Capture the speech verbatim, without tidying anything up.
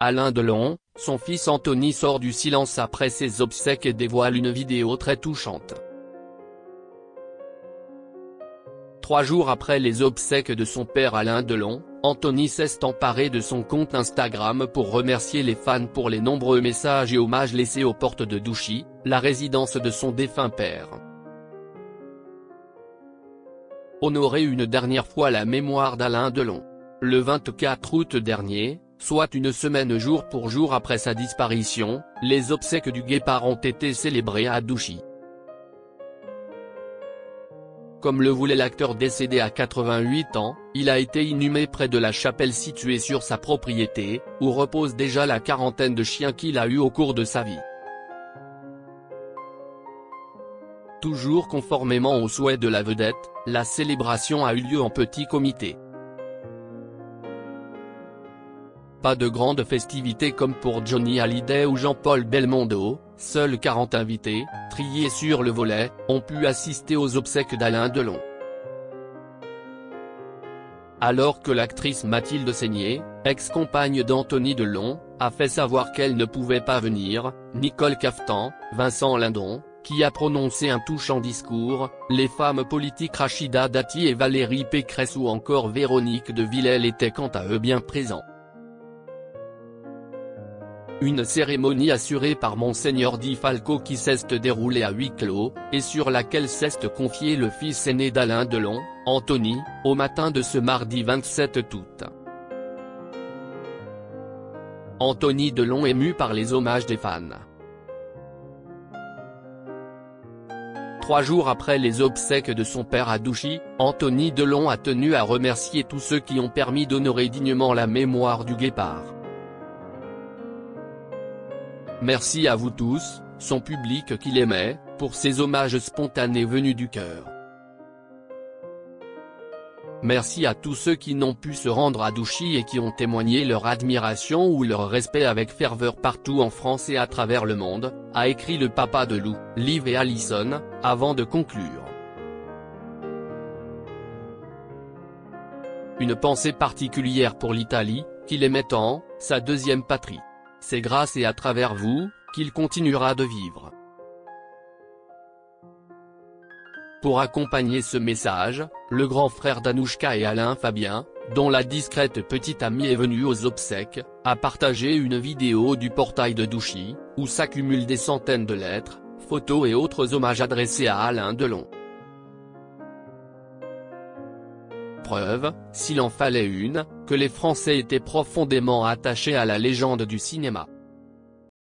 Alain Delon, son fils Anthony sort du silence après ses obsèques et dévoile une vidéo très touchante. Trois jours après les obsèques de son père Alain Delon, Anthony s'est emparé de son compte Instagram pour remercier les fans pour les nombreux messages et hommages laissés aux portes de Douchy, la résidence de son défunt père. Honorer une dernière fois la mémoire d'Alain Delon. Le vingt-quatre août dernier, soit une semaine jour pour jour après sa disparition, les obsèques du guépard ont été célébrées à Douchy. Comme le voulait l'acteur décédé à quatre-vingt-huit ans, il a été inhumé près de la chapelle située sur sa propriété, où repose déjà la quarantaine de chiens qu'il a eus au cours de sa vie. Toujours conformément aux souhaits de la vedette, la célébration a eu lieu en petit comité. Pas de grandes festivités comme pour Johnny Hallyday ou Jean-Paul Belmondo, seuls quarante invités, triés sur le volet, ont pu assister aux obsèques d'Alain Delon. Alors que l'actrice Mathilde Seigner, ex-compagne d'Anthony Delon, a fait savoir qu'elle ne pouvait pas venir, Nicole Caftan, Vincent Lindon, qui a prononcé un touchant discours, les femmes politiques Rachida Dati et Valérie Pécresse ou encore Véronique de Villèle étaient quant à eux bien présents. Une cérémonie assurée par Monseigneur Di Falco qui s'est déroulée à huis clos, et sur laquelle s'est confié le fils aîné d'Alain Delon, Anthony, au matin de ce mardi vingt-sept août. Anthony Delon ému par les hommages des fans. Trois jours après les obsèques de son père à Douchy, Anthony Delon a tenu à remercier tous ceux qui ont permis d'honorer dignement la mémoire du guépard. Merci à vous tous, son public qu'il aimait, pour ces hommages spontanés venus du cœur. Merci à tous ceux qui n'ont pu se rendre à Douchy et qui ont témoigné leur admiration ou leur respect avec ferveur partout en France et à travers le monde, a écrit le papa de Lou, Liv et Allison, avant de conclure. Une pensée particulière pour l'Italie, qu'il aimait tant, sa deuxième patrie. C'est grâce et à travers vous, qu'il continuera de vivre. Pour accompagner ce message, le grand frère d'Anouchka et Alain Fabien, dont la discrète petite amie est venue aux obsèques, a partagé une vidéo du portail de Douchy, où s'accumulent des centaines de lettres, photos et autres hommages adressés à Alain Delon. Preuve, s'il en fallait une, que les Français étaient profondément attachés à la légende du cinéma.